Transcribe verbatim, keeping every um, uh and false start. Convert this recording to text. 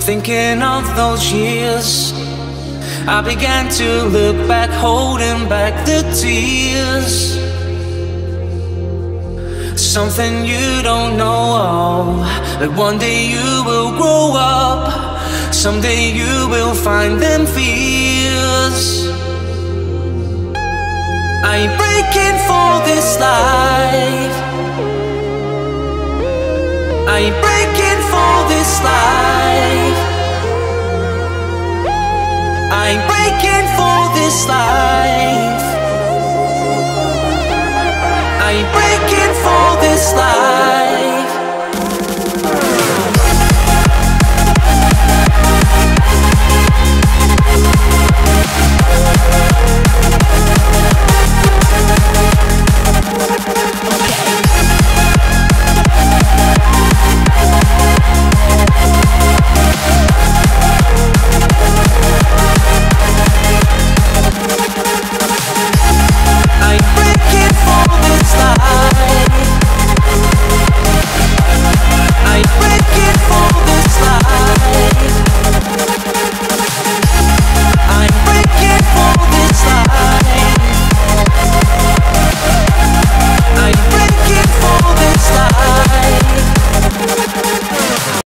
Thinking of those years, I began to look back, holding back the tears. Something you don't know of, that one day you will grow up, someday you will find them fears. I ain't breaking for this life, I ain't breaking